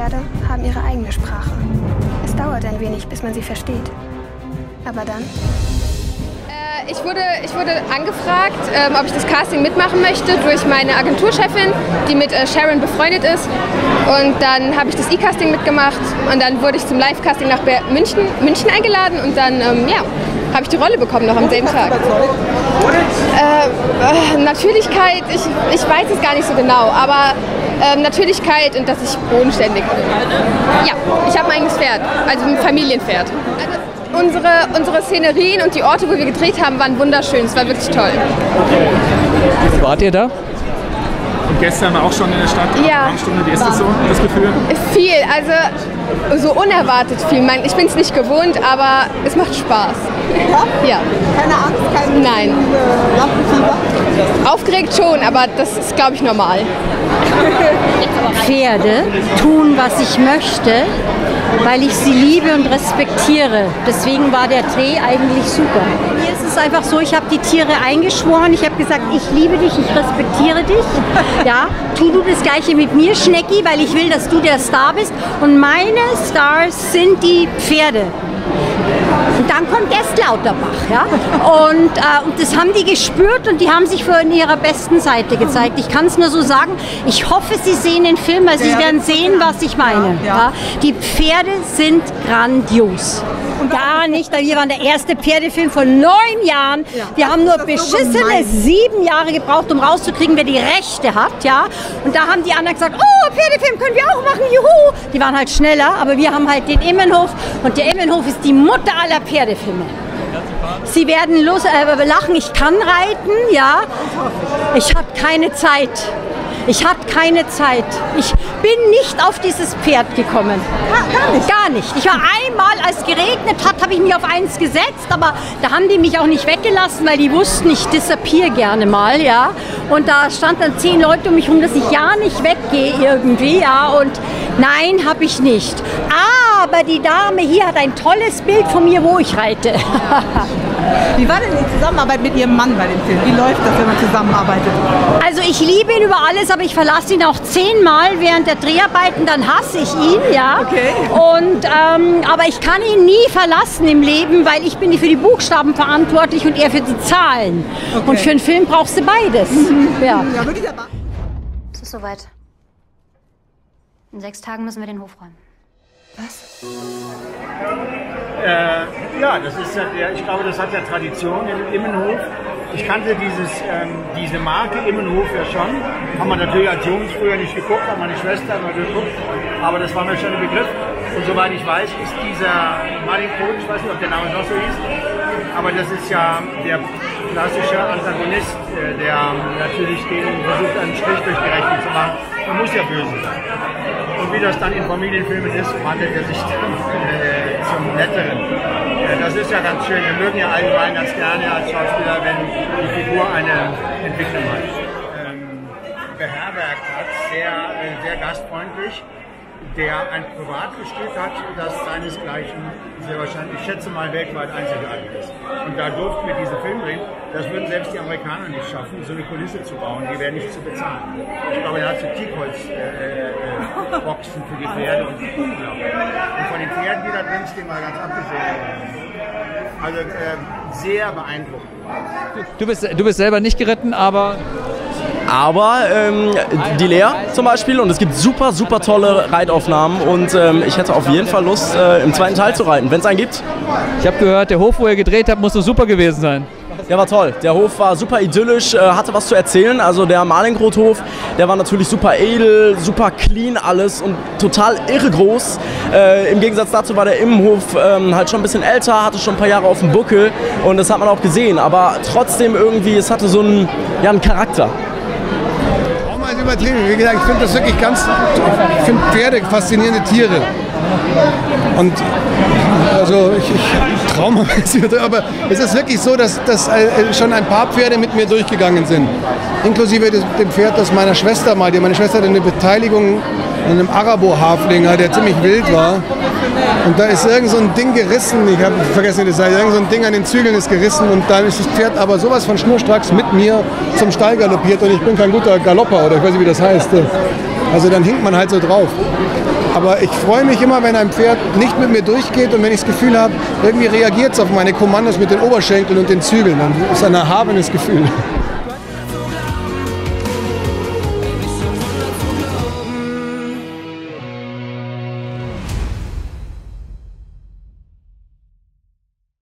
Pferde haben ihre eigene Sprache. Es dauert ein wenig, bis man sie versteht. Aber dann? Ich wurde angefragt, ob ich das Casting mitmachen möchte durch meine Agenturchefin, die mit Sharon befreundet ist. Und dann habe ich das E-Casting mitgemacht und dann wurde ich zum Live-Casting nach München eingeladen und dann habe ich die Rolle bekommen noch am selben Tag. Natürlichkeit, ich weiß es gar nicht so genau, aber Natürlichkeit und dass ich bodenständig bin. Ja, ich habe ein eigenes Pferd, also ein Familienpferd. Unsere Szenerien und die Orte, wo wir gedreht haben, waren wunderschön. Es war wirklich toll. Wart ihr da? Und gestern auch schon in der Stadt? Ja. Wie ist das so, das Gefühl? Viel, also so unerwartet viel. Ich bin es nicht gewohnt, aber es macht Spaß. Ja? Ja. Keine Angst, kein Nein. Lampenfieber? Aufgeregt schon, aber das ist, glaube ich, normal. Pferde tun, was ich möchte, weil ich sie liebe und respektiere. Deswegen war der Dreh eigentlich super. Mir ist es einfach so, ich habe die Tiere eingeschworen. Ich habe gesagt, ich liebe dich, ich respektiere dich. Ja, tu du das Gleiche mit mir, Schnecki, weil ich will, dass du der Star bist. Und meine Stars sind die Pferde. Und dann kommt erst Lauterbach. Ja? Und das haben die gespürt und die haben sich von ihrer besten Seite gezeigt. Ich kann es nur so sagen, ich hoffe, Sie sehen den Film, weil Sie werden sehen, was ich meine. Ja? Die Pferde sind grandios. Gar nicht, weil wir waren der erste Pferdefilm von 9 Jahren. Wir haben nur beschissene 7 Jahre gebraucht, um rauszukriegen, wer die Rechte hat. Ja? Und da haben die anderen gesagt, oh, Pferdefilm können wir auch machen, juhu. Die waren halt schneller, aber wir haben halt den Immenhof. Und der Immenhof ist die Mutter aller Pferdefilme. Sie werden lachen, ich kann reiten, ja. Ich habe keine Zeit. Ich hatte keine Zeit. Ich bin nicht auf dieses Pferd gekommen. Gar nicht? Gar nicht. Ich war einmal, als es geregnet hat, habe ich mich auf eins gesetzt, aber da haben die mich auch nicht weggelassen, weil die wussten, ich disappiere gerne mal, ja. Und da standen dann 10 Leute um mich herum, dass ich ja nicht weggehe irgendwie, ja. Und nein, habe ich nicht. Aber die Dame hier hat ein tolles Bild von mir, wo ich reite. Wie war denn die Zusammenarbeit mit Ihrem Mann bei dem Film? Wie läuft das, wenn man zusammenarbeitet? Also ich liebe ihn über alles, aber ich verlasse ihn auch 10-mal während der Dreharbeiten, dann hasse ich ihn, ja. Okay. Und, aber ich kann ihn nie verlassen im Leben, weil ich bin für die Buchstaben verantwortlich und er für die Zahlen. Okay. Und für einen Film brauchst du beides. Ja. Es ist soweit. In 6 Tagen müssen wir den Hof räumen. Was? Ja, das ist ja, ich glaube, das hat ja Tradition im Immenhof. Ich kannte diese Marke Immenhof ja schon. Haben wir natürlich als Jungs früher nicht geguckt, hat meine Schwester hat mal geguckt. Aber das war mir schon ein Begriff. Und soweit ich weiß, ist dieser Martin Kohl, ich weiß nicht, ob der Name noch so hieß, aber das ist ja der klassische Antagonist, der natürlich den versucht, einen Strich durch die Rechnung zu machen. Man muss ja böse sein. Und wie das dann in Familienfilmen ist, wandelt er sich dann zum Netteren. Das ist ja ganz schön. Wir mögen ja allgemein ganz gerne als Schauspieler, wenn die Figur eine Entwicklung hat. Beherbergt hat, sehr gastfreundlich, der ein Privatgestüt hat, das seinesgleichen sehr wahrscheinlich, ich schätze mal, weltweit einzigartig ist. Und da durften wir diesen Film drehen. Das würden selbst die Amerikaner nicht schaffen, so eine Kulisse zu bauen. Die wäre nicht zu bezahlen. Ich glaube, er hat so Teakholz-Boxen für die Pferde und von den Pferden, die da drin stehen, mal ganz abgesehen. Also sehr beeindruckend. Du bist selber nicht geritten, aber die Lea zum Beispiel, und es gibt super, super tolle Reitaufnahmen und ich hätte auf jeden Fall Lust, im 2. Teil zu reiten, wenn es einen gibt. Ich habe gehört, der Hof, wo ihr gedreht habt, muss so super gewesen sein. Ja, war toll. Der Hof war super idyllisch, hatte was zu erzählen. Also der Malingrothof, der war natürlich super edel, super clean alles und total irre groß. Im Gegensatz dazu war der Immenhof halt schon ein bisschen älter, hatte schon ein paar Jahre auf dem Buckel und das hat man auch gesehen. Aber trotzdem irgendwie, es hatte so einen Charakter. Übertrieben. Wie gesagt, ich finde das wirklich ich finde Pferde faszinierende Tiere. Und also ich traumamäßig, aber es ist wirklich so, dass schon ein paar Pferde mit mir durchgegangen sind. Inklusive dem Pferd, das meiner Schwester mal, meine Schwester hatte eine Beteiligung an einem Arabo-Haflinger, der ziemlich wild war. Und da ist irgend so ein Ding gerissen, ich habe vergessen, das heißt, irgend so ein Ding an den Zügeln ist gerissen und dann ist das Pferd aber sowas von schnurstracks mit mir zum Stall galoppiert und ich bin kein guter Galopper oder ich weiß nicht, wie das heißt. Also dann hinkt man halt so drauf. Aber ich freue mich immer, wenn ein Pferd nicht mit mir durchgeht und wenn ich das Gefühl habe, irgendwie reagiert es auf meine Kommandos mit den Oberschenkeln und den Zügeln. Dann ist ein erhabenes Gefühl.